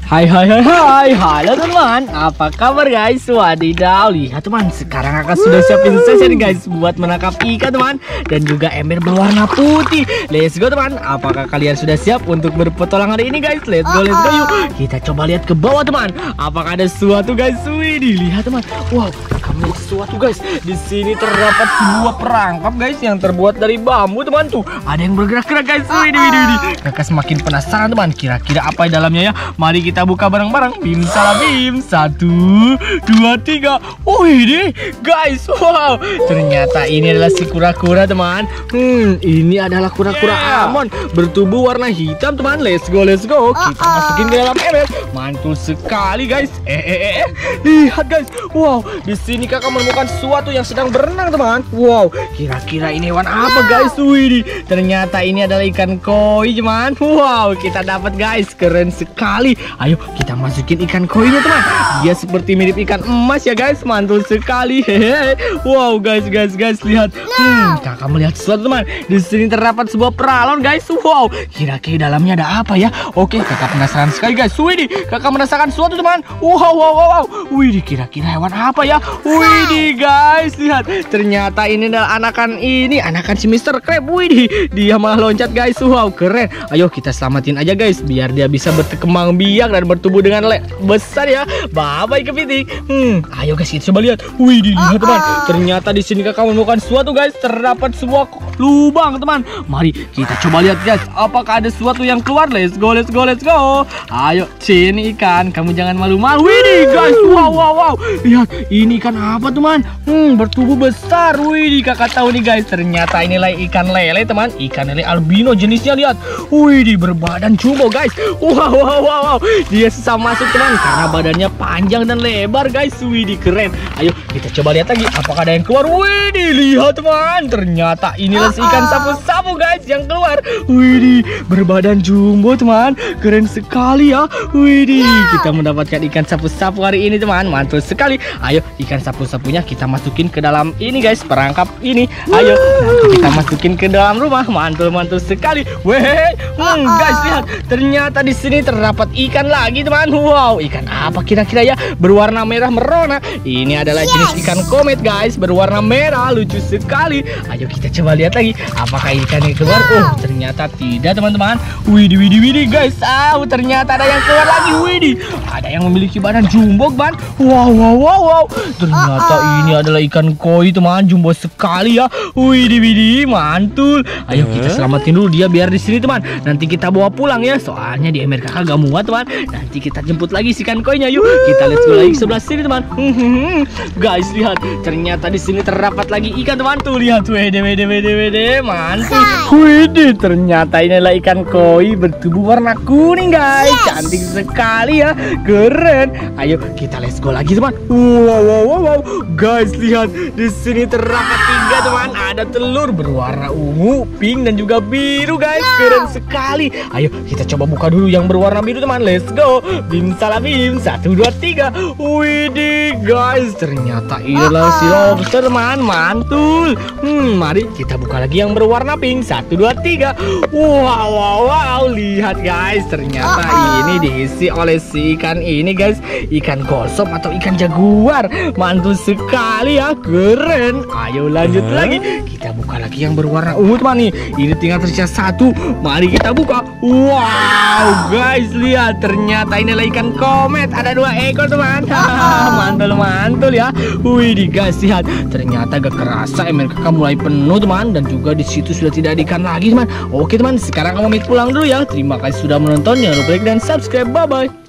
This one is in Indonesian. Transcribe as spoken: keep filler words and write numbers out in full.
Hai hai hai hai, halo teman, apa kabar guys? Wadidaw, lihat teman, sekarang akan sudah siapin sesi nih guys buat menangkap ikan teman, dan juga ember berwarna putih. Let's go teman, apakah kalian sudah siap untuk berpetualang hari ini guys? Let's go, let's go yuk. Kita coba lihat ke bawah teman, apakah ada sesuatu guys? Wih, lihat teman, wow, kamu lihat sesuatu guys. Di sini terdapat sebuah perangkap guys yang terbuat dari bambu teman tuh. Ada yang bergerak-gerak guys. Wih, wih, wih. Kakak semakin penasaran teman, kira-kira apa di dalamnya ya? Mari kita Kita buka bareng-bareng. Bim salam bim. Satu, dua, tiga. Oh ini guys, wow, ternyata ini adalah si kura-kura teman. Hmm, ini adalah kura-kura yeah. Amon bertubuh warna hitam teman. Let's go, let's go. Kita masukin ke dalam ember. Mantul sekali guys. Eh, eh, eh, eh. Lihat guys. Wow, di sini kakak menemukan sesuatu yang sedang berenang teman. Wow, kira-kira ini hewan apa guys? Wih, ternyata ini adalah ikan koi teman. Wow, kita dapat guys. Keren sekali. Ayo kita masukin ikan koinya teman. Dia seperti mirip ikan emas ya guys. Mantul sekali. Hehehe. Wow guys guys guys lihat. Hmm, kakak melihat sesuatu teman. Di sini terdapat sebuah peralon guys. Wow, kira-kira dalamnya ada apa ya? Oke, kakak penasaran sekali guys. Wih, kakak merasakan sesuatu teman. Wow wow wow wow. Wih, kira-kira hewan apa ya? Wih guys lihat. Ternyata ini adalah anakan ini, anakan si mister Crab. Wih, dia malah loncat guys. Wow, keren. Ayo kita selamatin aja guys biar dia bisa berkembang biak dan bertubuh dengan le besar ya. Bye bye kepiting. Hmm, ayo guys kita coba lihat. Wih, dilihat teman. Ternyata di sini kakak menemukan sesuatu guys. Terdapat sebuah lubang teman. Mari kita coba lihat guys. Apakah ada sesuatu yang keluar? Let's go, let's go, let's go. Ayo, sini ikan. Kamu jangan malu-malu. Wih guys. Wow, wow, wow. Lihat, ini ikan apa teman? Hmm, bertubuh besar. Wih, kakak tahu nih guys. Ternyata inilah ikan lele teman. Ikan lele albino jenisnya lihat. Wih, berbadan jumbo guys. Wow, wow, wow, wow. Dia susah masuk teman karena badannya panjang dan lebar guys. Wih, keren. Ayo kita coba lihat lagi. Apakah ada yang keluar? Wih, lihat teman. Ternyata inilah si ikan sapu-sapu guys yang keluar. Wih, berbadan jumbo teman. Keren sekali ya. Wih, kita mendapatkan ikan sapu-sapu hari ini teman. Mantul sekali. Ayo ikan sapu-sapunya kita masukin ke dalam ini guys, perangkap ini. Ayo nanti kita masukin ke dalam rumah. Mantul mantul sekali. Wih, hmm, guys lihat. Ternyata di sini terdapat ikan lagi teman. Wow, ikan apa kira-kira ya? Berwarna merah merona. Ini adalah yes. jenis ikan komet guys, berwarna merah. Lucu sekali. Ayo kita coba lihat lagi. Apakah ikan yang keluar? Oh, ternyata tidak teman-teman. Widih, widih, widih guys. Ah, ternyata ada yang keluar lagi. Widih, ada yang memiliki badan jumbo ban. Wow, wow, wow, wow. Ternyata uh -uh. ini adalah ikan koi teman, jumbo sekali ya. Widih, widih, mantul. Ayo kita selamatin dulu dia biar di sini teman. Nanti kita bawa pulang ya. Soalnya di ember kakak gak muat teman. Nanti kita jemput lagi si ikan koinya yuk. Kita let's go lagi ke sebelah sini teman. Guys lihat, ternyata di sini terdapat lagi ikan teman tuh lihat. Wede wede wede wede mantul. Wede, ternyata ini adalah ikan koi bertubuh warna kuning guys. Yes. Cantik sekali ya, keren. Ayo kita let's go lagi teman. Wow wow wow, wow. Guys lihat, di sini terdapat tiga teman. Ada telur berwarna ungu, pink dan juga biru guys. Keren sekali. Ayo kita coba buka dulu yang berwarna biru teman. Let's go. Bim salam bim. Satu dua tiga. Widih guys, ternyata ini adalah si lobster teman. Mantul. Hmm, mari kita buka lagi yang berwarna pink. Satu dua tiga. Wow wow wow. Lihat guys, ternyata ini diisi oleh si ikan ini guys. Ikan gosop atau ikan jaguar. Mantul sekali ya, keren. Ayo lanjut lagi. Kita buka lagi yang berwarna ungu teman nih. Ini tinggal tersisa satu. Mari kita buka. Wow guys, lihat ternyata ini adalah ikan komet. Ada dua ekor teman. Mantul mantul ya. Wih guys lihat, ternyata gak kerasa ember kakak mulai penuh teman. Dan juga di situ sudah tidak ada ikan lagi teman. Oke teman, sekarang kamu pamit pulang dulu ya. Terima kasih sudah menonton. Jangan lupa like dan subscribe. Bye bye.